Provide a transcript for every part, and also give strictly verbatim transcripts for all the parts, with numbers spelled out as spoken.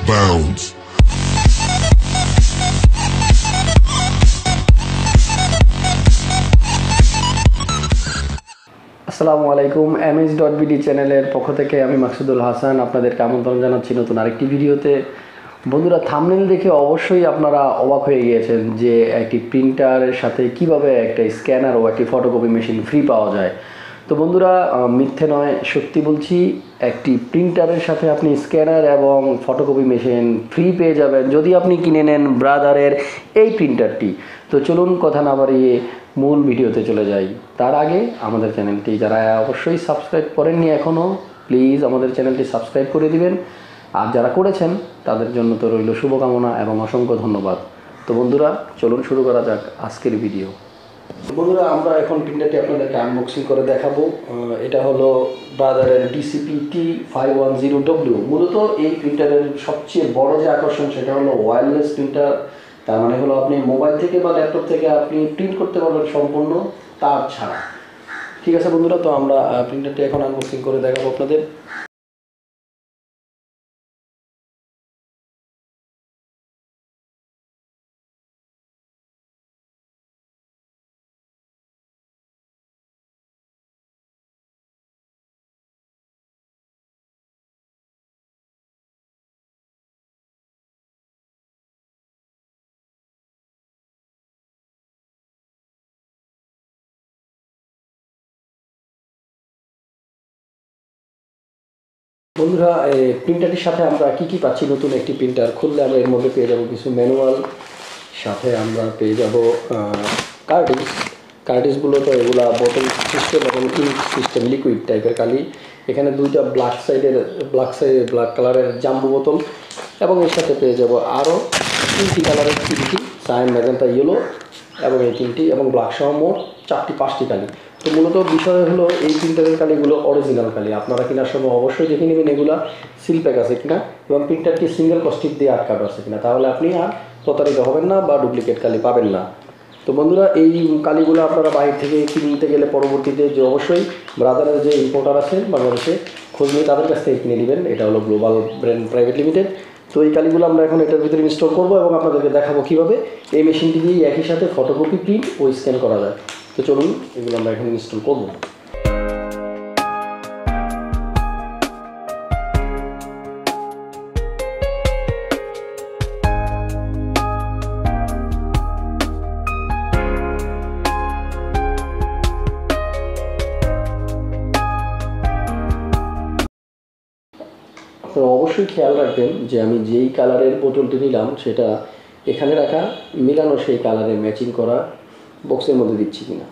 bounds. আসসালামু আলাইকুম, MS dot BD চ্যানেলের পক্ষ থেকে আমি মাকসুদুল হাসান আপনাদেরকে আমন্ত্রণ জানাচ্ছি নতুন আরেকটি ভিডিওতে। বন্ধুরা, থাম্বনেল দেখে অবশ্যই আপনারা অবাক হয়ে গিয়েছেন যে একটি প্রিন্টারের সাথে কিভাবে একটা স্ক্যানার ও একটি ফটোকপি মেশিন ফ্রি পাওয়া যায়। তো বন্ধুরা, মিথ্যে নয়, সত্যি বলছি, একটি প্রিন্টারের সাথে আপনি স্ক্যানার এবং ফটোকপি মেশিন ফ্রি পেয়ে যাবেন যদি আপনি কিনে নেন ব্রাদারের এই প্রিন্টারটি। তো চলুন কথা না বাড়িয়ে মূল ভিডিওতে চলে যাই। তার আগে আমাদের চ্যানেলটি যারা অবশ্যই সাবস্ক্রাইব করেননি এখনও, প্লিজ আমাদের চ্যানেলটি সাবস্ক্রাইব করে দিবেন। আর যারা করেছেন তাদের জন্য তো রইল শুভকামনা এবং অসংখ্য ধন্যবাদ। তো বন্ধুরা, চলুন শুরু করা যাক আজকের ভিডিও। বন্ধুরা, আমরা এখন প্রিন্টারটি আপনাদেরকে আনবক্সিং করে দেখাবো। এটা হলো ব্রাদারের DCP T five one zero W. মূলত এই প্রিন্টারের সবচেয়ে বড় যে আকর্ষণ সেটা হলো ওয়্যারলেস প্রিন্টার। তার মানে হলো আপনি মোবাইল থেকে বা ল্যাপটপ থেকে আপনি প্রিন্ট করতে পারবেন সম্পূর্ণ তার ছাড়া। ঠিক আছে বন্ধুরা, তো আমরা প্রিন্টারটি এখন আনবক্সিং করে দেখাবো আপনাদের। বন্ধুরা, এই প্রিন্টারটির সাথে আমরা কি কি পাচ্ছি? নতুন একটি প্রিন্টার খুললে আমরা এর মধ্যে পেয়ে যাব কিছু ম্যানুয়াল, সাথে আমরা পেয়ে যাব কার্টিস। কার্টিসগুলো তো এগুলা বোতল সিস্টেম এবং ইঙ্ক সিস্টেম, লিকুইড টাইপের কালি। এখানে দুইটা ব্ল্যাক সাইডের ব্ল্যাক সাইড ব্ল্যাক কালারের জাম্বু বোতল, এবং এর সাথে পেয়ে যাব আরও তিনটি কালারের তিনটি, সায়ান, ম্যাজেন্টা, ইয়েলো, এবং এই তিনটি এবং ব্ল্যাক সহ মোট চারটি পাঁচটি কালি। তো মূলত বিষয় হলো এই প্রিন্টারের কালিগুলো অরিজিনাল কালি। আপনারা কেনার সময় অবশ্যই দেখে নেবেন এগুলা সিল প্যাক আছে কিনা এবং প্রিন্টারটি সিঙ্গেল কস্টিক দিয়ে আটকানো আছে কিনা, তাহলে আপনি আর প্রতারিত হবেন না বা ডুপ্লিকেট কালি পাবেন না। তো বন্ধুরা, এই কালিগুলো আপনারা বাইরে থেকে কিনতে গেলে পরবর্তীতে যে অবশ্যই ব্রাদারের যে ইম্পোর্টার আছে বাংলাদেশে, খোঁজ নিয়ে তাদের কাছ থেকে কিনে নেবেন। এটা হলো গ্লোবাল ব্র্যান্ড প্রাইভেট লিমিটেড। তো এই কালিগুলো আমরা এখন এটার ভিতরে ইনস্টল করবো এবং আপনাদেরকে দেখাবো কীভাবে এই মেশিনটি দিয়ে একই সাথে ফটোকপি, প্রিন্ট ও স্ক্যান করা যায়। তো চলুন এগুলো আমরা এখন ইনস্টল করবো। আপনারা অবশ্যই খেয়াল রাখবেন যে আমি যেই কালারের বোতলটি নিলাম সেটা এখানে রাখা মিলানো সেই কালারে ম্যাচিং করা বক্সের মধ্যে দিচ্ছি কিনা।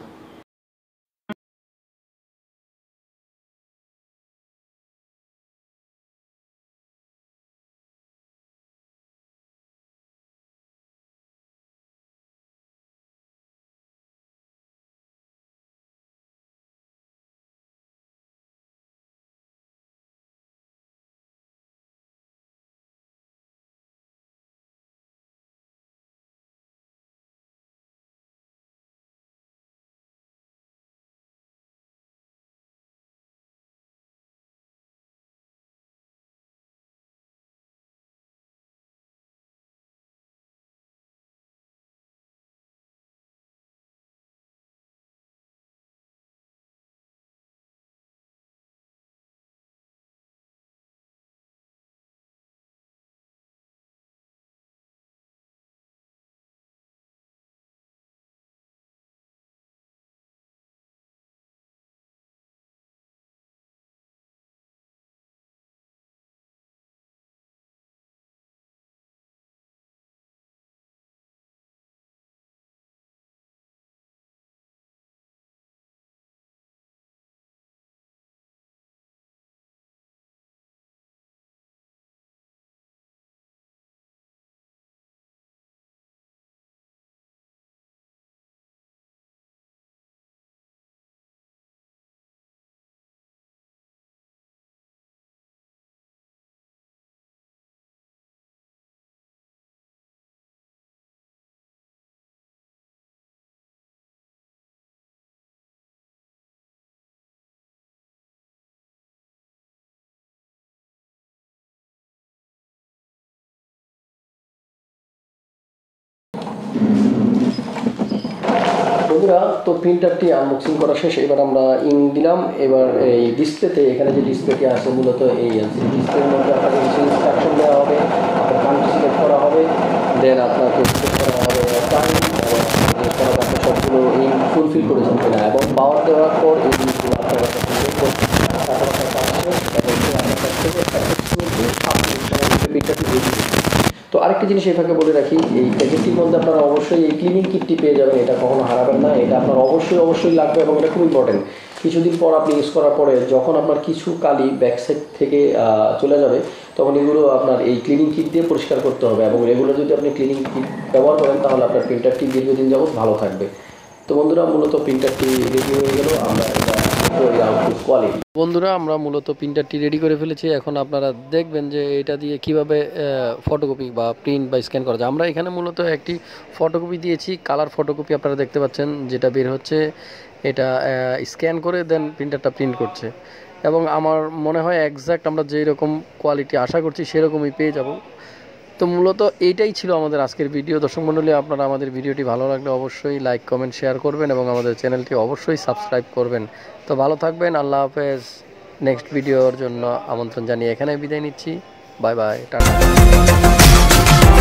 বন্ধুরা, তো প্রিন্টারটি আনবক্সিং করা শেষ। এবার আমরা ইং দিলাম। এবার এই ডিসপ্লেতে, এখানে যে ডিসপ্লেটি আছে মূলত এই এলসিডি ডিসপ্লের মধ্যে আপনাকে কিছু ইনস্ট্রাকশন দেওয়া হবে, আপনার কান্ট্রি সিলেক্ট করা হবে, দেন আপনাকে সিলেক্ট করা হবে টাইম এবং আপনি সবগুলো ইং ফুলফিল করেছেন কিনা, এবং পাওয়ার দেওয়ার পর এই জিনিসগুলো আপনার কাছে তারপর আপনার কাজ শেষ এবং আপনার কাছ থেকে অ্যাপ্রক্সিমেটলি আপনি প্রিন্টারটি রেডি। তো আরেকটি জিনিস এই ফাঁকে বলে রাখি, এই প্যাকেটটির মধ্যে আপনারা অবশ্যই এই ক্লিনিং কিটটি পেয়ে যাবেন। এটা কখনো হারাবেন না, এটা আপনার অবশ্যই অবশ্যই লাগবে এবং এটা খুব ইম্পর্টেন্ট। কিছুদিন পর আপনি ইউজ করার পরে যখন আপনার কিছু কালি ব্যাক সাইড থেকে চলে যাবে, তখন এগুলো আপনার এই ক্লিনিং কিট দিয়ে পরিষ্কার করতে হবে, এবং রেগুলার যদি আপনি ক্লিনিং কিট ব্যবহার করেন তাহলে আপনার প্রিন্টারটি দীর্ঘদিন যাবত ভালো থাকবে। তো বন্ধুরা, মূলত প্রিন্টারটি রেডি হয়ে গেল। আমরা কোয়ালিটি বন্ধুরা, আমরা মূলত প্রিন্টারটি রেডি করে ফেলেছি। এখন আপনারা দেখবেন যে এটা দিয়ে কিভাবে ফটোকপি বা প্রিন্ট বা স্ক্যান করা যায়। আমরা এখানে মূলত একটি ফটোকপি দিয়েছি, কালার ফটোকপি আপনারা দেখতে পাচ্ছেন যেটা বের হচ্ছে। এটা স্ক্যান করে দেন প্রিন্টারটা প্রিন্ট করছে, এবং আমার মনে হয় একজ্যাক্ট আমরা যেই রকম কোয়ালিটি আশা করছি সেরকমই পেয়ে যাব। তো মূলত এইটাই ছিল আমাদের আজকের ভিডিও। দর্শক মণ্ডলী, আপনারা আমাদের ভিডিওটি ভালো লাগলে অবশ্যই লাইক কমেন্ট শেয়ার করবেন এবং আমাদের চ্যানেলটি অবশ্যই সাবস্ক্রাইব করবেন। তো ভালো থাকবেন, আল্লাহ হাফেজ। নেক্সট ভিডিওর জন্য আমন্ত্রণ জানিয়ে এখানে বিদায় নিচ্ছি। Bye bye, tata.